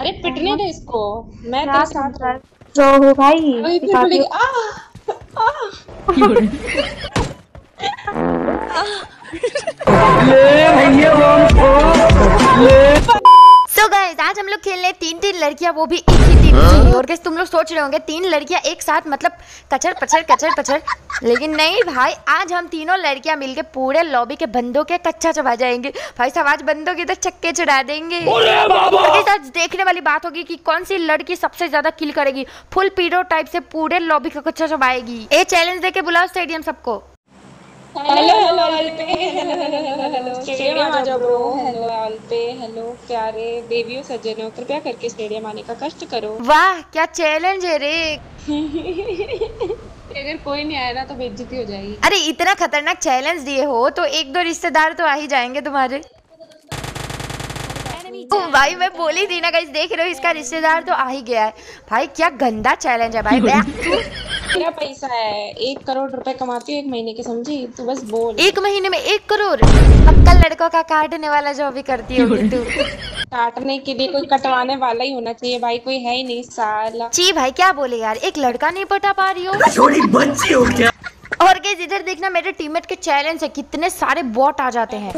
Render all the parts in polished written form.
अरे पिटने दे इसको, मैं तेरे साथ हूँ। जो हो भाई अभी फिर बोलेगी सो गाइस आज हम लोग खेलने तीन लड़कियां, वो भी एक ही टीम से। और गाइस तुम लोग सोच रहे होंगे तीन लड़कियां एक साथ मतलब कचर पचर, लेकिन नहीं भाई, आज हम तीनों लड़कियां मिलके पूरे लॉबी के बंदों के कच्चा चबा जाएंगे भाई साहब। आज बंदों के तो चक्के चढ़ा देंगे। आज देखने वाली बात होगी कि कौन सी लड़की सबसे ज्यादा किल करेगी, फुल पीरो टाइप से पूरे लॉबी का कच्चा चबाएगी। ये चैलेंज देके बुलाओ स्टेडियम सबको। हेलो हेलो अल्पे, हेलो स्टेडियम आ जाओ ब्रो। हेलो अल्पे, हेलो प्यारे देवियों सज्जनों, कृपया करके स्टेडियम आने का कष्ट करो। वाह क्या चैलेंज है रे। अगर कोई नहीं आया ना तो बेइज्जती हो जाएगी। अरे इतना खतरनाक चैलेंज दिए हो तो एक दो रिश्तेदार तो आ ही जाएंगे तुम्हारे। ओ भाई मैं बोली थी ना गाइस, देख रहे हो इसका रिश्तेदार तो आ ही गया है भाई। क्या गंदा चैलेंज है भाई। मेरा पैसा है, 1 करोड़ रुपए कमाती हूँ एक महीने के, समझी? तू बस बोल। 1 महीने में 1 करोड़? पक्का लड़कों का काटने वाला जो भी करती होगी तू। काटने के लिए कोई कटवाने वाला ही होना चाहिए भाई, कोई है ही नहीं साला। ची भाई क्या बोले यार, एक लड़का नहीं पटा पा रही हो? छोटी बच्ची हो क्या? और गाइस इधर देखना मेरे टीममेट के चैलेंज से कितने सारे बॉट आ जाते हैं।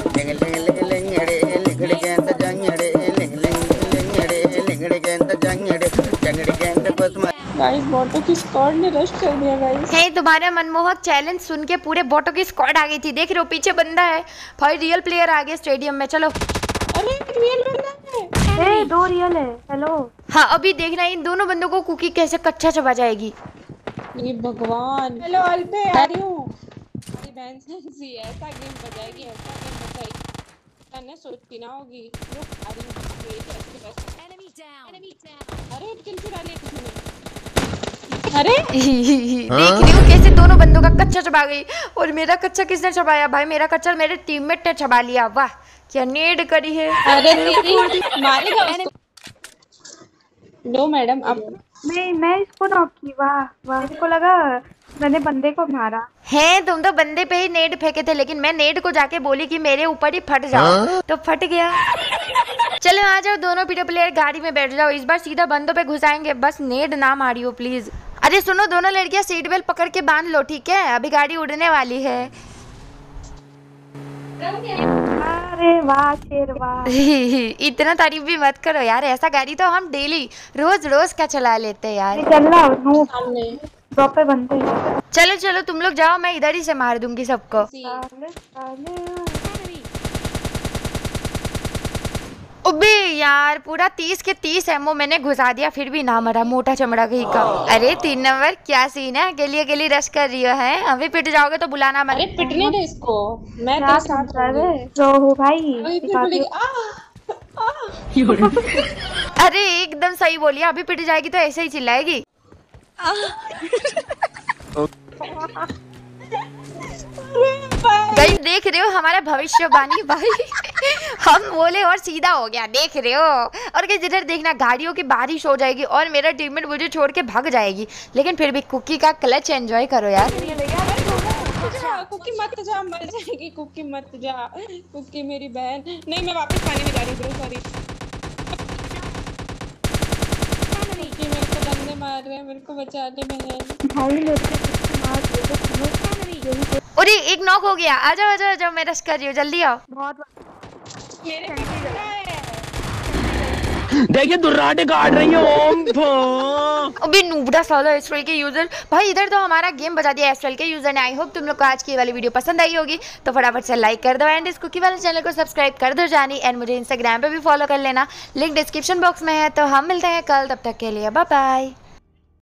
गाइस बॉटों की स्क्वाड ने रश कर दिया गाइस। है तुम्हारा मनमोहक चैलेंज सुन के पूरे बॉटों की स्क्वाड आ गई थी। देख रहे हो पीछे बंदा है भाई, रियल प्लेयर आ गया स्टेडियम में। चलो अरे रियल बंदा है। ए 2 रियल है। हेलो हाँ अभी देखना इन दोनों बंदों को कुकी कैसे कच्चा चबा जाएगी। ये भगवान। हेलो अल्पे आ रही हूँ। मेरी बहन से ऐसा गेम बजाएगी, ऐसा गेम बजाएगी मैंने सोची ना होगी। रुक आ रही हूँ। अरे किल चुरा लिया किसी ने। अरे देख रही हूँ कैसे दोनों बंदों का कच्चा चबा गई। और मेरा कच्चा किसने चबाया भाई? मेरा कच्चा मेरे टीममेट ने चबा लिया। वाह क्या नेड करी है। अरे मारेगा उसको। नो मैडम अब मैं इसको नॉक की। वाह वाह, मेरे को लगा मैंने बंदे को मारा है। तुम तो बंदे पे ही नेड फेंके थे, लेकिन मैं नेड को जाके बोली कि मेरे ऊपर ही फट जाओ तो फट गया। चलो आ जाओ दोनों पीडो प्लेयर, गाड़ी में बैठ जाओ। इस बार सीधा बंदों पे घुसाएंगे, बस नेड ना मारियो प्लीज। अरे सुनो दोनों लड़कियां सीट बेल्ट पकड़ के बांध लो, ठीक है? अभी गाड़ी उड़ने वाली है। अरे वाह शेर वाह। इतना तारीफ भी मत करो यार, ऐसा गाड़ी तो हम डेली रोज का चला लेते हैं यार। चल रहा हूँ सामने ड्रॉप पे बनते। चलो चलो तुम लोग जाओ, मैं इधर ही से मार दूंगी सबको। अबे यार पूरा 30 के 30 एमओ मैंने घुसा दिया, फिर भी ना मरा मोटा चमड़ा कहीं का। अरे 3 नंबर क्या सीन है, अकेली रश कर रही है। अभी पिट जाओगे तो बुलाना मत। अरे पिटने दे इसको, मैं तेरे साथ हूँ। जो हो भाई अभी फिर बोलेगी अरे एकदम सही बोली, अभी पिट जाएगी तो ऐसे ही चिल्लाएगी। गाइस देख रहे हो हमारा भविष्यवाणी भाई। हम बोले और सीधा हो गया, देख रहे हो। और गाइस इधर देखना गाड़ियों की बारिश हो जाएगी और मेरा टीममेट मुझे छोड़ के भाग जाएगी, लेकिन फिर भी कुकी का क्लच एंजॉय करो यार। कुकी मत जा, मर जाएगी। कुकी मत जा, कुकी मेरी बहन। नहीं मैं वापस पानी में जा रही हूँ, सॉरी। कुकी मेरे को बंदे मार रहे हैं, मेरे को बचा दे बहन। भाई मेरे को मार दे। अरे एक नॉक हो गया। आ जाओ मैं रश कर रही हूँ, जल्दी आओ। बहुत मेरे देखिए दुर्राटे काट रही है। अबे नूबड़ा साला एस्ट्रल के यूजर भाई, इधर तो हमारा गेम बजा दिया एस्ट्रल के यूजर ने। आई होप तुम लोग को आज की वाली वीडियो पसंद आई होगी, तो फटाफट से लाइक कर दो एंड इस कुकी वाले चैनल को सब्सक्राइब कर दो जानी। एंड मुझे इंस्टाग्राम पे भी फॉलो कर लेना, लिंक डिस्क्रिप्शन बॉक्स में है। तो हम मिलते हैं कल, तब तक के लिए बाय बाय।